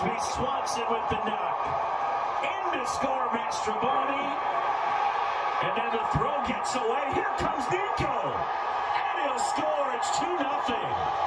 He swats it with the knock. In to score Mastrobuoni. And then the throw gets away. Here comes Nico. And he'll score. It's 2-0.